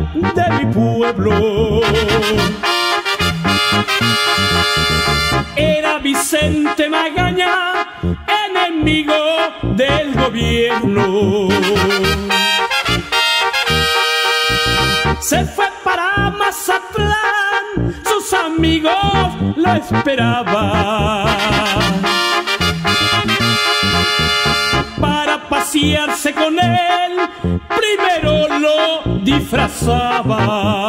de mi pueblo. Era Vicente Magaña, enemigo del gobierno. Se fue para Mazatlán, sus amigos lo esperaban. Para pasearse con él, primero lo disfrazaba.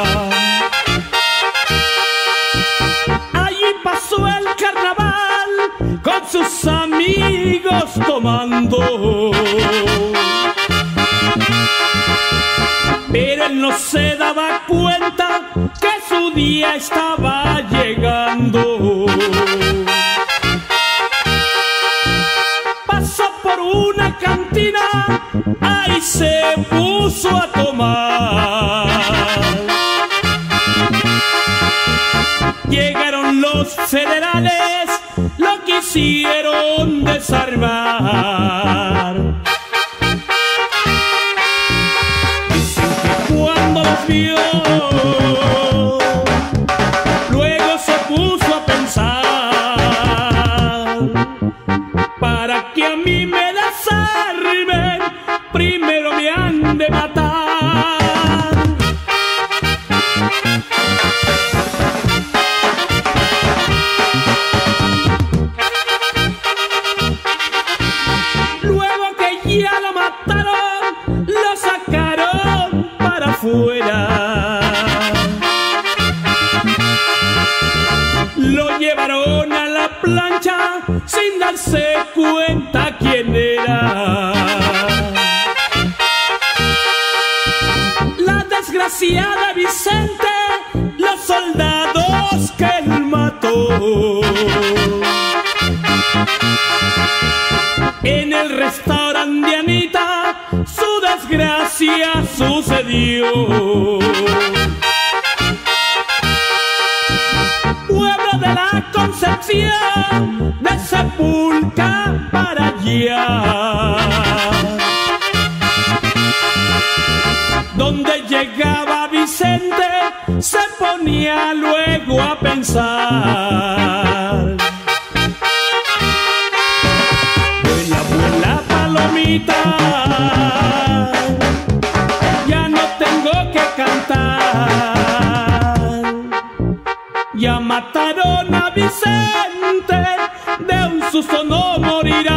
Allí pasó el carnaval con sus amigos tomando. Pero él no se daba cuenta que su día estaba llegando. Pasó por una cantina, ahí se puso a tomar. Llegaron los federales, lo quisieron desarmar. Cuando los vio, luego se puso a pensar: para que a mí me desarmen, primero me han de matar. Luego que ya lo mataron, lo sacaron para afuera. Lo llevaron a la plancha sin darse cuenta quién era. La desgraciada Vicente, los soldados que él mató. En el restaurante de Anita su desgracia sucedió. Pueblo de la Concepción, de Sepulca para allá. Donde llegaba Vicente, se ponía luego a pensar: vuela, vuela, palomita, ya no tengo que cantar. Ya mataron a Vicente, de un susto no morirá.